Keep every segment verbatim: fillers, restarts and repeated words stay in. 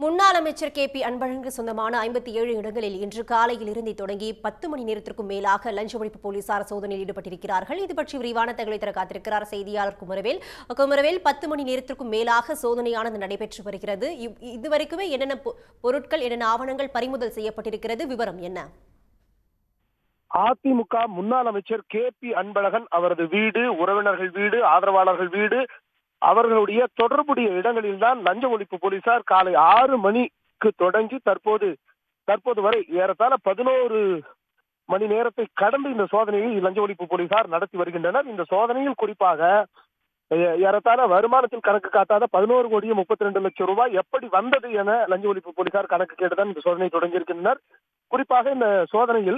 முன்னாள் அமைச்சர் K P அன்பழகனுக்கு சொந்தமான ஐம்பத்தி ஏழு இடங்களில் இன்று காலையில் இருந்து தொடங்கி பத்து மணி நேரத்திற்கும் மேலாக லஞ்ச ஒழிப்பு போலீசார் சோதனையில் ஈடுபட்டிருக்கிறார்கள். இது பற்றி விரிவான தகவலை தர காத்திருக்கிறார் செய்தியாளர் குமரவேல். குமரவேல், பத்து மணி நேரத்திற்கும் மேலாக சோதனையானது நடைபெற்று வருகிறது. இதுவரைக்குமே என்னென்ன பொருட்கள், என்னென்ன ஆவணங்கள் பறிமுதல் செய்யப்பட்டிருக்கிறது, விவரம் என்ன? அதிமுக முன்னாள் அமைச்சர் கே பி அன்பழகன் அவரது வீடு, உறவினர்கள் வீடு, ஆதரவாளர்கள் வீடு, அவர்களுடைய தொடர்புடைய இடங்களில் தான் லஞ்ச ஒழிப்பு போலீசார் காலை ஆறு மணிக்கு தொடங்கி தற்போது தற்போது வரை ஏறத்தாழ பதினோரு மணி நேரத்தை கடந்து இந்த சோதனையை லஞ்ச ஒழிப்பு போலீசார் நடத்தி வருகின்றனர். இந்த சோதனையில் குறிப்பாக ஏறத்தாழ வருமானத்தில் கணக்கு காட்டாத பதினோரு கோடியே முப்பத்தி ரெண்டு லட்சம் ரூபாய் எப்படி வந்தது என லஞ்ச ஒழிப்பு போலீசார் கணக்கு கேட்டுதான் இந்த சோதனை தொடங்கியிருக்கின்றனர். குறிப்பாக இந்த சோதனையில்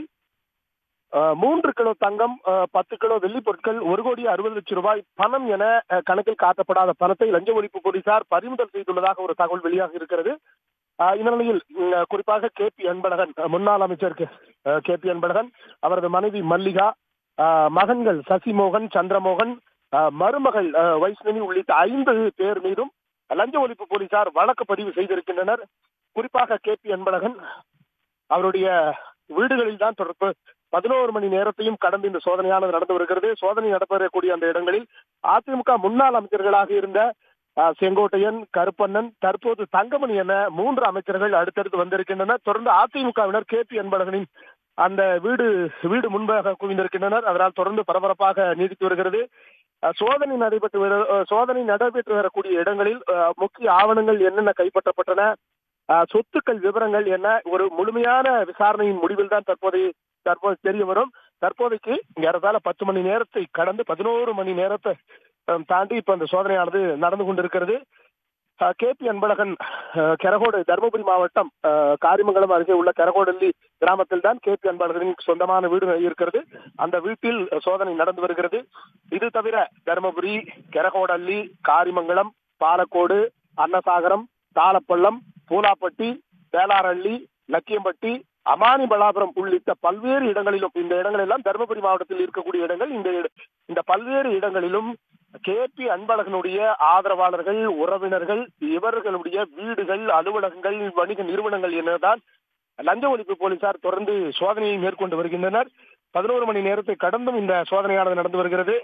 மூன்று கிலோ தங்கம், பத்து கிலோ வெள்ளி பொருட்கள், ஒரு கோடி அறுபது லட்சம் ரூபாய் பணம் என கணக்கில் காட்டப்படாத பணத்தை லஞ்ச ஒழிப்பு போலீசார் பறிமுதல் செய்துள்ளதாக ஒரு தகவல் வெளியாக இருக்கிறது. இந்த நிலையில் குறிப்பாக கே பி அன்பழகன், முன்னாள் அமைச்சர் கே பி அன்பழகன், அவரது மனைவி மல்லிகா, மகன்கள் சசிமோகன், சந்திரமோகன், மருமகள் வைஷ்ணவி உள்ளிட்ட ஐந்து பேர் மீதும் லஞ்ச ஒழிப்பு போலீசார் வழக்கு பதிவு செய்திருக்கின்றனர். குறிப்பாக கே பி அன்பழகன் அவருடைய வீடுகளில் தான் தொடர்பு பதினோரு மணி நேரத்தையும் கடந்து இந்த சோதனையானது நடந்து வருகிறது. சோதனை நடைபெறக்கூடிய அந்த இடங்களில் அதிமுக முன்னாள் அமைச்சர்களாக இருந்த செங்கோட்டையன், கருப்பண்ணன், தற்போது தங்கமணி என மூன்று அமைச்சர்கள் அடுத்தடுத்து வந்திருக்கின்றனர். தொடர்ந்து அதிமுகவினர் கே பி அன்பழகனின் அந்த வீடு வீடு முன்பாக குவிந்திருக்கின்றனர். அதனால் தொடர்ந்து பரபரப்பாக நீடித்து வருகிறது. சோதனை நடைபெற்று சோதனை நடைபெற்று வரக்கூடிய இடங்களில் முக்கிய ஆவணங்கள் என்னென்ன கைப்பற்றப்பட்டன, சொத்துக்கள் விவரங்கள் என்ன, ஒரு முழுமையான விசாரணையின் முடிவில் தான் தற்போது தற்போது தெரிய வரும். தற்போதைக்கு ஏறத்தாழ பத்து மணி நேரத்தை கடந்து பதினோரு மணி நேரத்தை தாண்டி இப்ப இந்த சோதனையானது நடந்து கொண்டிருக்கிறது. கே பி அன்பழகன் கெரகோடு, தருமபுரி மாவட்டம் காரிமங்கலம் அருகே உள்ள கெரகோடல்லி கிராமத்தில் தான் கே பி அன்பழகனின் சொந்தமான வீடு இருக்கிறது. அந்த வீட்டில் சோதனை நடந்து வருகிறது. இது தவிர தருமபுரி, கெரகோடல்லி, காரிமங்கலம், பாலக்கோடு, அன்னசாகரம், தாளப்பள்ளம், பூலாப்பட்டி, வேளாரள்ளி, லக்கியம்பட்டி, அமானிபலாபுரம் உள்ளிட்ட பல்வேறு இடங்களிலும், இந்த இடங்கள் எல்லாம் தருமபுரி மாவட்டத்தில் இருக்கக்கூடிய இடங்கள், இந்த இந்த பல்வேறு இடங்களிலும் கே பி அன்பழகனுடைய ஆதரவாளர்கள், உறவினர்கள், இவர்களுடைய வீடுகள், அலுவலகங்கள், வணிக நிறுவனங்கள் என்னதான் லஞ்ச ஒழிப்பு போலீசார் தொடர்ந்து சோதனையை மேற்கொண்டு வருகின்றனர். பதினோரு மணி நேரத்தை கடந்தும் இந்த சோதனையானது நடந்து வருகிறது.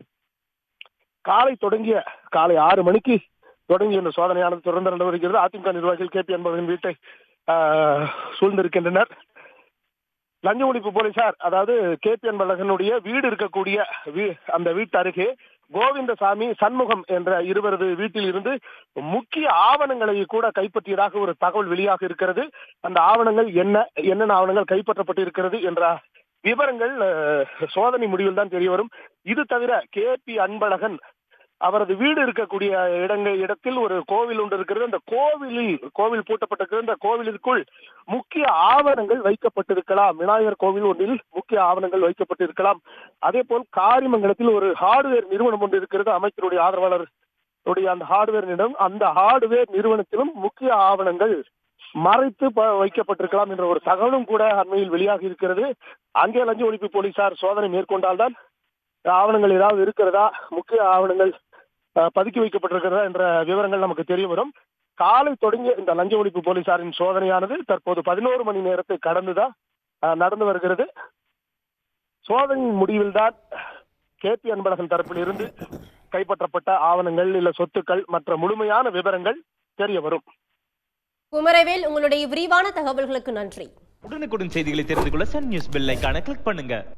காலை தொடங்கிய காலை ஆறு மணிக்கு தொடங்கிய இந்த சோதனையானது தொடர்ந்து நடந்து வருகிறது. அதிமுக நிர்வாகிகள் கே பி அன்பழகன் வீட்டை சூழ்ந்திருக்கின்றனர். லஞ்ச ஒழிப்பு போலீசார், அதாவது கே பி அன்பழகனுடைய வீடு இருக்கக்கூடிய அந்த வீட்டு அருகே கோவிந்தசாமி, சண்முகம் என்ற இருவரது வீட்டில் இருந்து முக்கிய ஆவணங்களை கூட கைப்பற்றியதாக ஒரு தகவல் வெளியாக இருக்கிறது. அந்த ஆவணங்கள் என்ன, என்னென்ன ஆவணங்கள் கைப்பற்றப்பட்டு இருக்கிறது என்ற விவரங்கள் சோதனை முடிவில் தான் தெரிய வரும். இது தவிர கே பி அன்பழகன் அவரது வீடு இருக்கக்கூடிய இடங்கள் இடத்தில் ஒரு கோவில் ஒன்று இருக்கிறது. அந்த கோவிலில் கோவில் பூட்டப்பட்டிருக்கிறது. அந்த கோவிலுக்குள் முக்கிய ஆவணங்கள் வைக்கப்பட்டிருக்கலாம். விநாயகர் கோவில் ஒன்றில் முக்கிய ஆவணங்கள் வைக்கப்பட்டிருக்கலாம். அதே போல் காரிமங்கலத்தில் ஒரு ஹார்ட்வேர் நிறுவனம் ஒன்று இருக்கிறது. அமைச்சருடைய ஆதரவாளர் அந்த ஹார்ட்வேர் நிறுவனம், அந்த ஹார்ட்வேர் நிறுவனத்திலும் முக்கிய ஆவணங்கள் மறைத்து வைக்கப்பட்டிருக்கலாம் என்ற ஒரு தகவலும் கூட அண்மையில் வெளியாகி இருக்கிறது. அங்கே லஞ்ச ஒழிப்பு போலீசார் சோதனை மேற்கொண்டால்தான் ஆவணங்கள் ஏதாவது இருக்கிறதா, முக்கிய ஆவணங்கள் பதுக்கி வைக்கப்பட்டிருக்கிறதா என்ற விவரங்கள் நமக்கு தெரிய வரும். காலை தொடங்கிய இந்த லஞ்ச ஒழிப்பு போலீசாரின் சோதனையானது தற்போது பதினோரு மணி நேரத்தை கடந்துதான் நடந்து வருகிறது. சோதனையின் முடிவில் தான் கே பி அன்பழகன் தரப்பில் இருந்து கைப்பற்றப்பட்ட ஆவணங்கள், இல்ல சொத்துக்கள் மற்ற முழுமையான விவரங்கள் தெரிய வரும். குமரவேல், உங்களுடைய விரிவான தகவல்களுக்கு நன்றி. உடனுக்குடன் செய்திகளை தெரிந்து கொள்ள சன் நியூஸ் பெல் ஐகானை கிளிக் பண்ணுங்க.